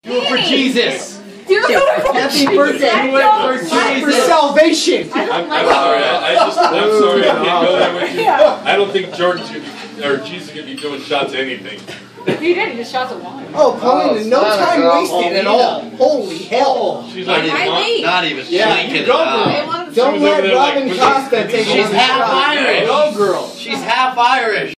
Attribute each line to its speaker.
Speaker 1: Do it for Jesus.
Speaker 2: Do it for
Speaker 1: Happy
Speaker 2: Jesus.
Speaker 1: birthday. Do it for Jesus. For salvation.
Speaker 3: I'm sorry. I'm sorry. I can't go there with you. I don't think Jordan's gonna be, or Jesus is gonna be doing shots of anything.
Speaker 2: He did. He just shots of wine.
Speaker 1: Oh, Pauline, no time wasted at all. Holy hell.
Speaker 3: She's
Speaker 4: Not
Speaker 3: like,
Speaker 4: even, not even blinking.
Speaker 1: Don't let Robin Costa take
Speaker 4: She's half Irish.
Speaker 1: Go, girl.
Speaker 4: She's half Irish.